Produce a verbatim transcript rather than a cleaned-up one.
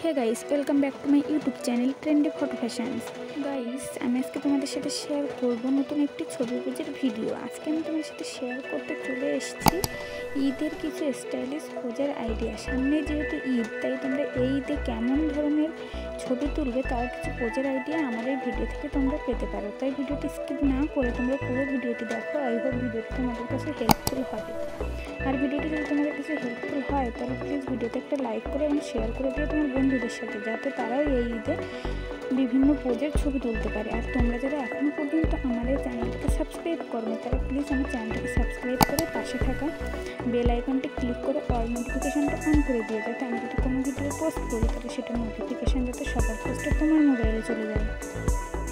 Hey guys, welcome back to my YouTube channel trendy photo fashions. Guys, আমি আজকে তোমাদের সাথে শেয়ার করব নতুন একটি ছবি পুজোর ভিডিও। আজকে আমি তোমাদের সাথে শেয়ার করতে চলে এসেছি ঈদের কিছু স্টাইলিশ খোঁজার আইডিয়া। সামনে যেহেতু ঈদ, তাই তোমরা এই ঈদে কেমন ধরনের ছবি তুলবে তার কিছু খোঁজার আইডিয়া আমার এই ভিডিও থেকে তোমরা পেতে পারো। তাই ভিডিওটি স্কিপ না করে তোমরা পুরো ভিডিওটি দেখো। আই হোপ ভিডিওটি তোমাদের কাছে হেল্পফুল হবে। আর ভিডিওটি যদি তোমাদের কাছে হেল্পফুল হয় তাহলে প্লিজ ভিডিওতে একটা লাইক করে এবং শেয়ার করে দিও তোমার বন্ধুদের সাথে, যাতে তারাও এই ঈদে বিভিন্ন পোজের ছবি তুলতে পারে। আর তোমরা যারা এখনও পর্যন্ত আমার এই চ্যানেলটিকে সাবস্ক্রাইব করো তারা প্লিজ আমার চ্যানেলটিকে সাবস্ক্রাইব করে পাশে থাকা বেল আইকনটি ক্লিক করে অল নোটিফিকেশানটা অন করে দিও, যাতে আমি যদি কোনো ভিডিও পোস্ট করি তাহলে সেটা নোটিফিকেশান যাতে সবার ফার্স্টে তোমার মোবাইলে চলে যায়।